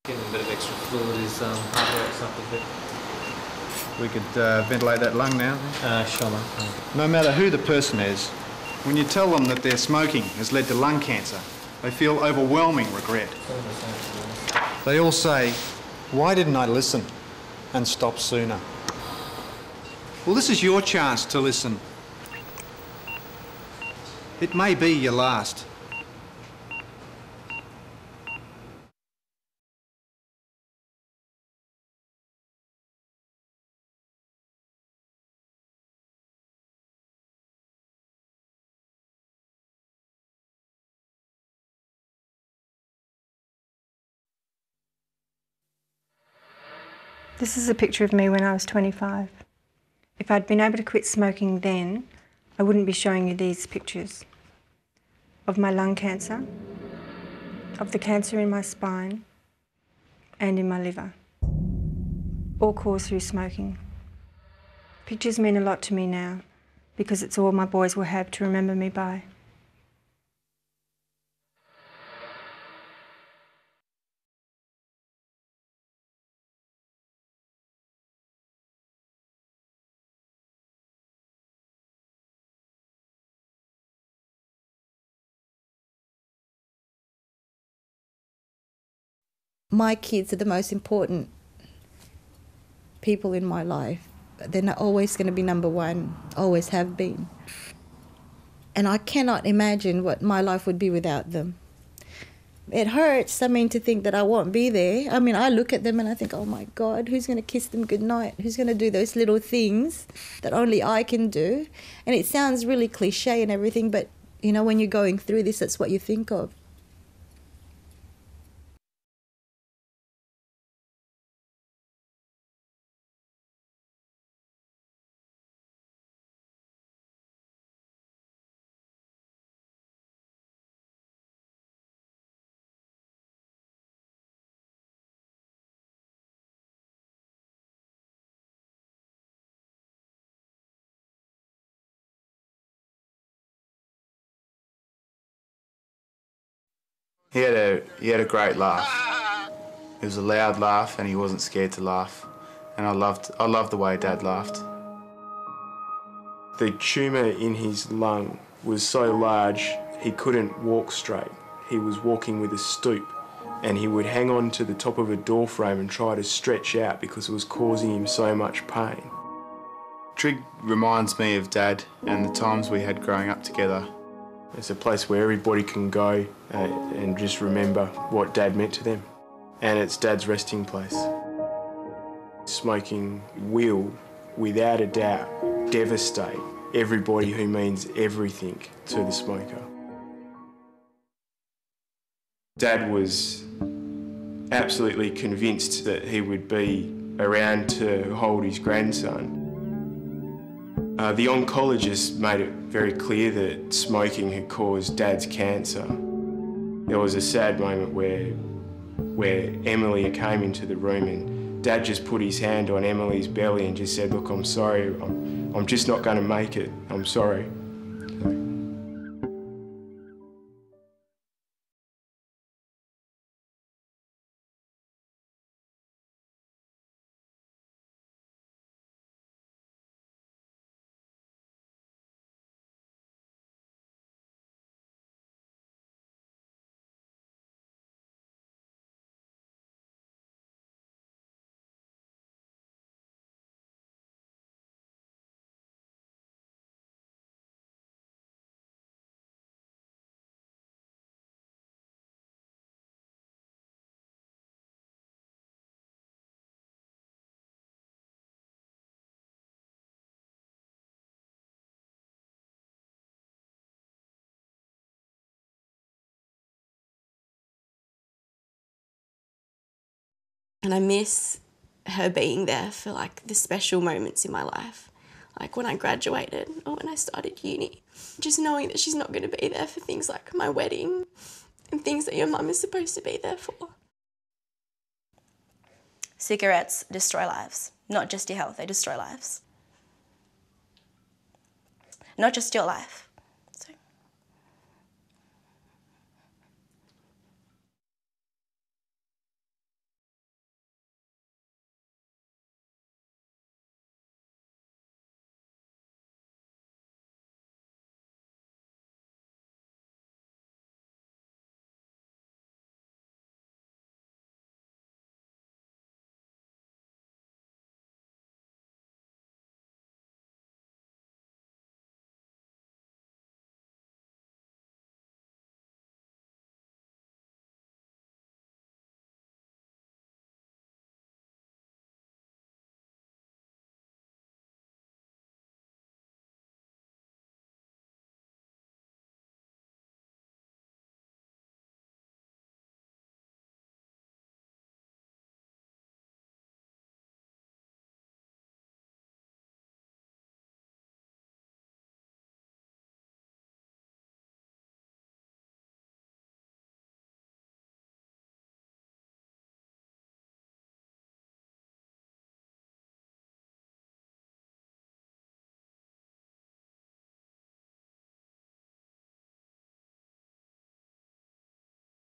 Getting a bit of extra fluid is heart rate's up a bit. We could ventilate that lung now. Sure, mate. No matter who the person is, when you tell them that their smoking has led to lung cancer, they feel overwhelming regret. They all say, "Why didn't I listen and stop sooner?" Well, this is your chance to listen. It may be your last. This is a picture of me when I was 25. If I'd been able to quit smoking then, I wouldn't be showing you these pictures of my lung cancer, of the cancer in my spine and in my liver, all caused through smoking. Pictures mean a lot to me now because it's all my boys will have to remember me by. My kids are the most important people in my life. They're not always going to be number one, always have been. And I cannot imagine what my life would be without them. It hurts, to think that I won't be there. I look at them and I think, oh my God, who's going to kiss them goodnight? Who's going to do those little things that only I can do? And it sounds really cliche and everything, but when you're going through this, that's what you think of. He had a great laugh. It was a loud laugh and he wasn't scared to laugh. And I loved the way Dad laughed. The tumour in his lung was so large he couldn't walk straight. He was walking with a stoop and he would hang on to the top of a door frame and try to stretch out because it was causing him so much pain. Trig reminds me of Dad and the times we had growing up together. It's a place where everybody can go and just remember what Dad meant to them. And it's Dad's resting place. Smoking will, without a doubt, devastate everybody who means everything to the smoker. Dad was absolutely convinced that he would be around to hold his grandson. The oncologist made it very clear that smoking had caused Dad's cancer. There was a sad moment where Emily came into the room and Dad just put his hand on Emily's belly and just said, "Look, I'm sorry, I'm just not going to make it, I'm sorry." And I miss her being there for the special moments in my life. Like when I graduated or when I started uni. Just knowing that she's not going to be there for things like my wedding and things that your mum is supposed to be there for. Cigarettes destroy lives, not just your health, they destroy lives. Not just your life.